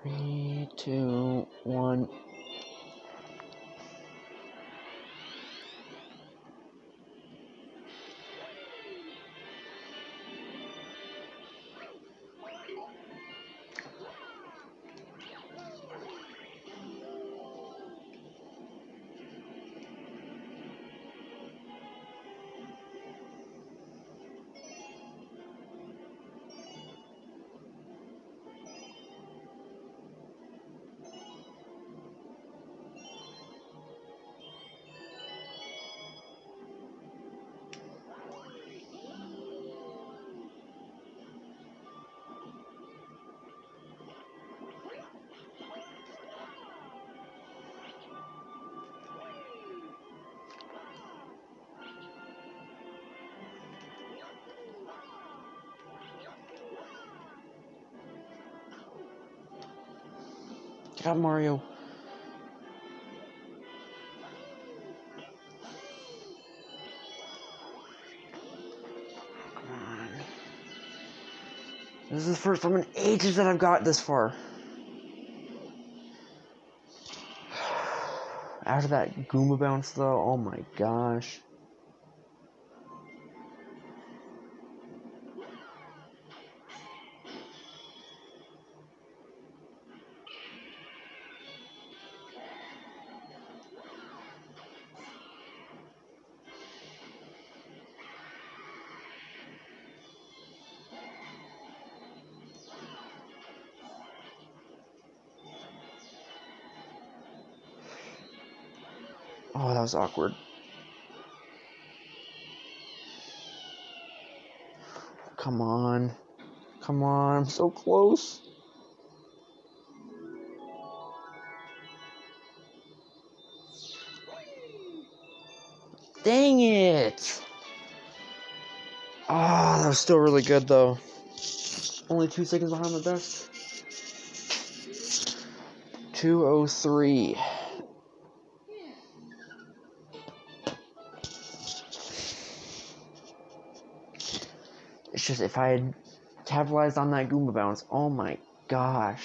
3, 2, 1. Got Mario. Come on. This is the first time in ages that I've got this far. After that Goomba bounce though, oh my gosh. Oh, that was awkward. Come on. Come on, I'm so close. Dang it! Ah, that was still really good though. Only 2 seconds behind my best. 2:03. It's just if I had capitalized on that Goomba bounce, oh my gosh.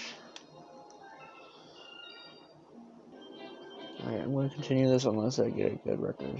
Alright, I'm going to continue this unless I get a good record.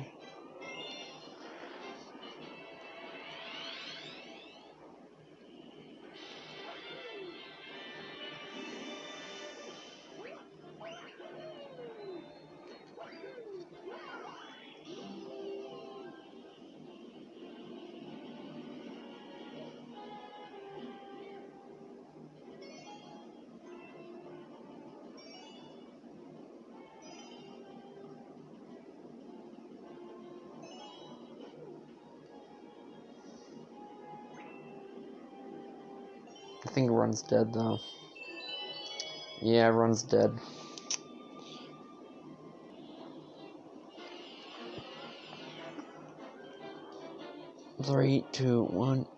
I think Run's dead though. Yeah, Run's dead. Three, two, one.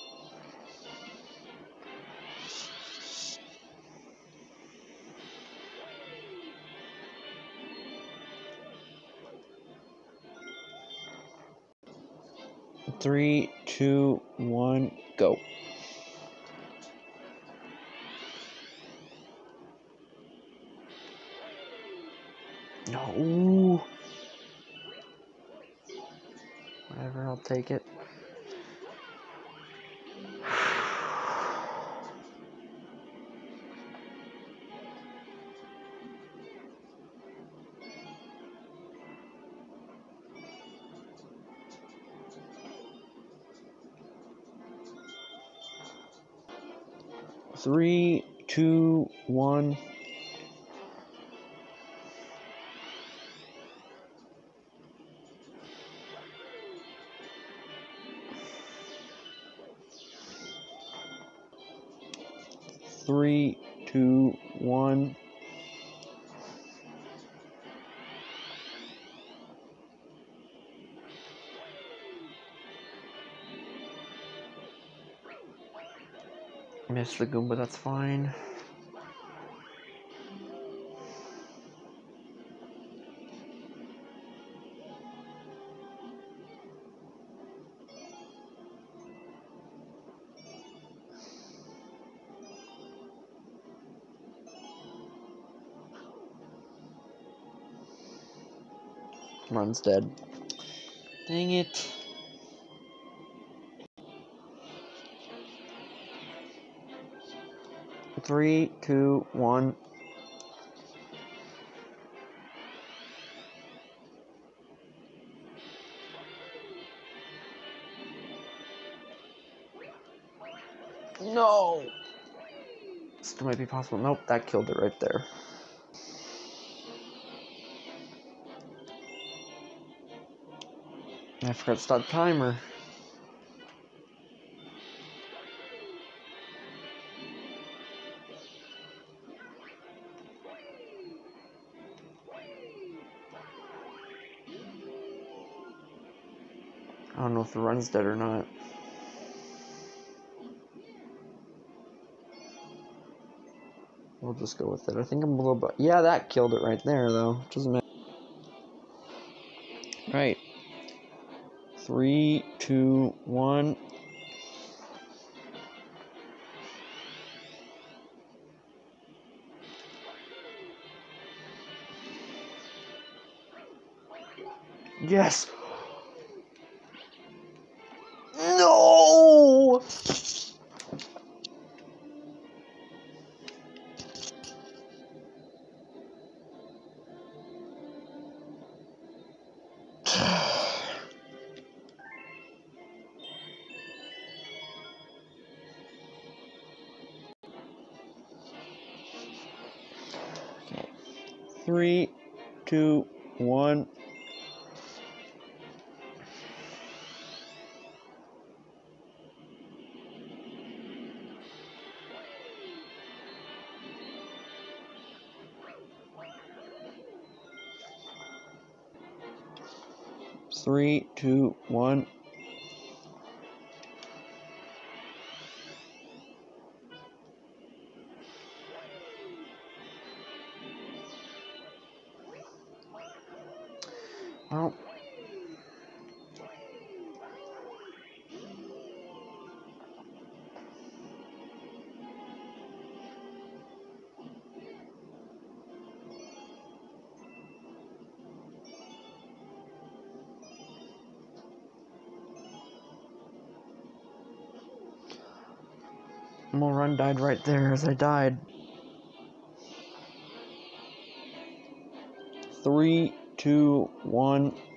Three, two, one, go. No. Whatever, I'll take it. Three, two, one. Three, two, one. Missed the Goomba, that's fine. Run's dead. Dang it. Three, two, one. No! Still might be possible. Nope, that killed it right there. I forgot to start the timer. I don't know if the run's dead or not. We'll just go with it. I think I'm a little bit... Yeah, that killed it right there, though. Doesn't matter. Right. 3, 2, 1. Yes! No! Okay. 3, 2, 1. Three, two, one. Well, my run died right there as I died. 3, 2, 1.